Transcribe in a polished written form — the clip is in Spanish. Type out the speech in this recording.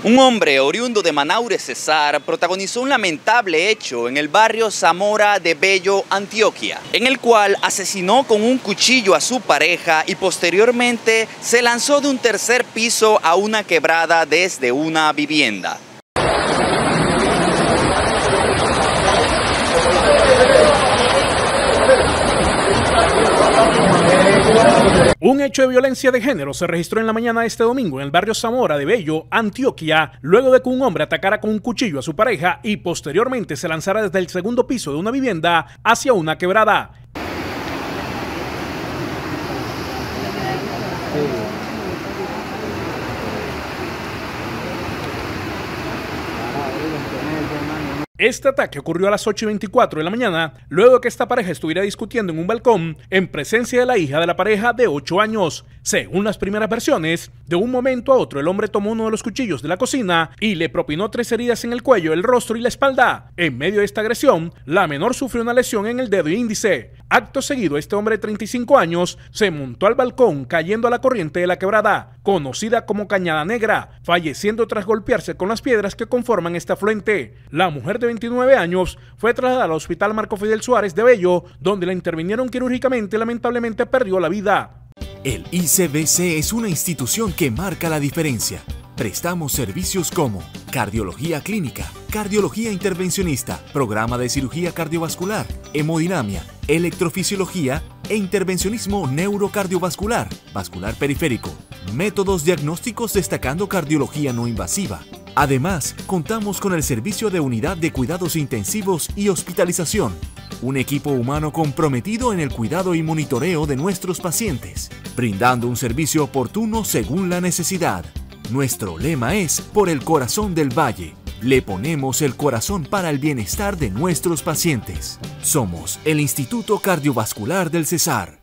Un hombre oriundo de Manaure, Cesar, protagonizó un lamentable hecho en el barrio Zamora de Bello, Antioquia, en el cual asesinó con un cuchillo a su pareja y posteriormente se lanzó de un tercer piso a una quebrada desde una vivienda. Un hecho de violencia de género se registró en la mañana de este domingo en el barrio Zamora de Bello, Antioquia, luego de que un hombre atacara con un cuchillo a su pareja y posteriormente se lanzara desde el segundo piso de una vivienda hacia una quebrada. Este ataque ocurrió a las 8:24 de la mañana, luego de que esta pareja estuviera discutiendo en un balcón en presencia de la hija de la pareja de 8 años. Según las primeras versiones, de un momento a otro el hombre tomó uno de los cuchillos de la cocina y le propinó 3 heridas en el cuello, el rostro y la espalda. En medio de esta agresión, la menor sufrió una lesión en el dedo índice. Acto seguido, este hombre de 35 años se montó al balcón cayendo a la corriente de la quebrada, conocida como Cañada Negra, falleciendo tras golpearse con las piedras que conforman este afluente. La mujer de 29 años fue trasladada al Hospital Marco Fidel Suárez de Bello, donde la intervinieron quirúrgicamente y lamentablemente perdió la vida. El ICBC es una institución que marca la diferencia. Prestamos servicios como cardiología clínica, cardiología intervencionista, programa de cirugía cardiovascular, hemodinamia, electrofisiología e intervencionismo neurocardiovascular, vascular periférico, métodos diagnósticos destacando cardiología no invasiva. Además, contamos con el servicio de unidad de cuidados intensivos y hospitalización, un equipo humano comprometido en el cuidado y monitoreo de nuestros pacientes, brindando un servicio oportuno según la necesidad. Nuestro lema es por el corazón del valle. Le ponemos el corazón para el bienestar de nuestros pacientes. Somos el Instituto Cardiovascular del Cesar.